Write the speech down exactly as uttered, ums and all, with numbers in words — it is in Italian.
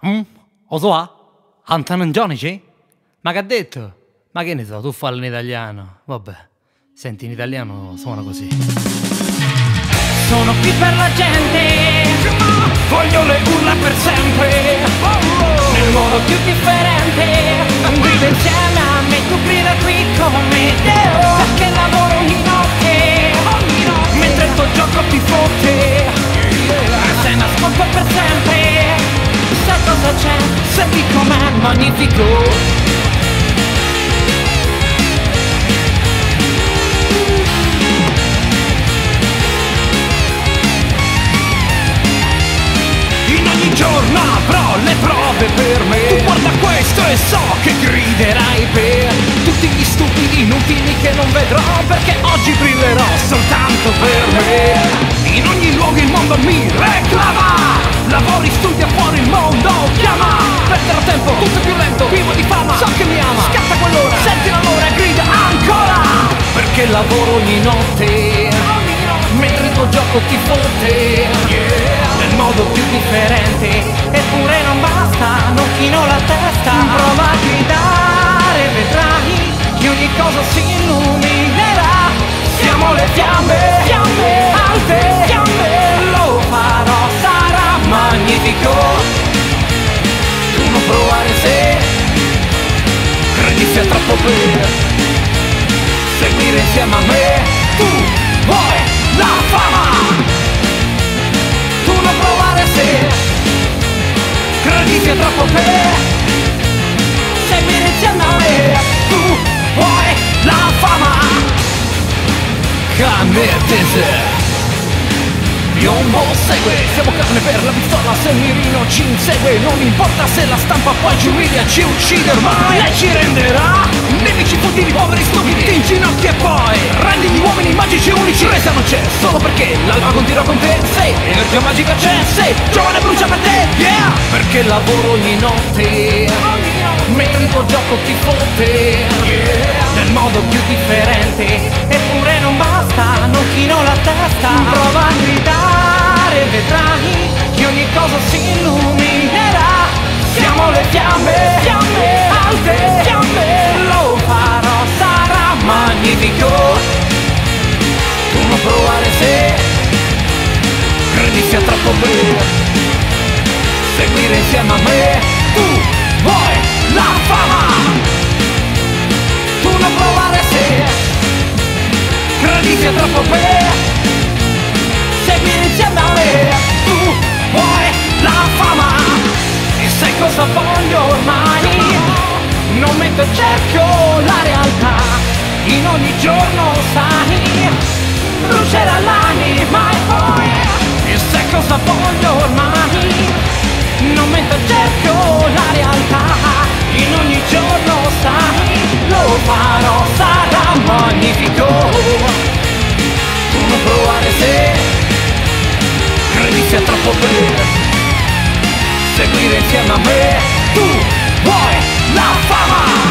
Mm? O so ha? Antanagionici? Ma che ha detto? Ma che ne so, tu fallo in italiano. Vabbè, senti, in italiano suona così. Sono qui per la gente, voglio le urla per sempre, nel modo più differente. Grida insieme a me, tu grida qui come Deo, perché lavoro ogni notte, mentre il tuo gioco ti fotte. Sei nascosto per sempre, sai cosa c'è, senti com'è magnifico. Giorno avrò le prove per me. Tu guarda questo e so che griderai per tutti gli stupidi inutili che non vedrò, perché oggi brillerò soltanto per me. In ogni luogo il mondo mi reclama, lavori, studia, fuori il mondo chiama. Perderò tempo, tutto più lento, vivo di fama, so che mi ama. Scatta quell'ora, senti l'amore e grida ancora, perché lavoro ogni notte, mentre il tuo gioco ti fotte, yeah, nel modo più differente. Eppure non basta, non chino la testa, prova a gridare, vedrai che ogni cosa si illuminerà. Siamo le fiamme, fiamme alte, fiamme, lo farò, sarà magnifico. Tu non provare se credi sia troppo per seguire insieme a me. Tu vuoi la fama, tu non provare se credi sia troppo per seguire insieme a me. Tu vuoi la fama, canetese, piombo segue, siamo carne per la pistola, se Mirino ci insegue. Non importa se la stampa poi ci umilia, ci uccide ormai, lei ci renderà nemici, futili, poveri, stupidi, ti inginocchi e poi rendi gli uomini magici unici. Resa non c'è, solo perché l'alba continua con te. Sei energia magica, c'è, sei giovane, brucia per te, yeah, perché lavoro ogni notte, mentre il tuo gioco ti fotte, yeah, nel modo più differente. Eppure non basta, non chino la testa, prova a gridare, vedrai che ogni cosa si illuminerà. Siamo le fiamme, fiamme alte, fiamme, lo farò, sarà magnifico. Tu non provare se credi sia troppo per seguire insieme a me. Tu vuoi la fama, tu non provare se credi sia troppo per seguire insieme a me. Tu vuoi la fama, e sai cosa voglio ormai? Non metto in cerchio la realtà, in ogni giorno sai, brucerà l'anima e poi, e sai cosa voglio ormai? Non metto in cerchio la realtà, in ogni giorno sai, lo farò, sarà magnifico. Tu non provare se credi sia troppo per seguire insieme a me. Tu vuoi la fama,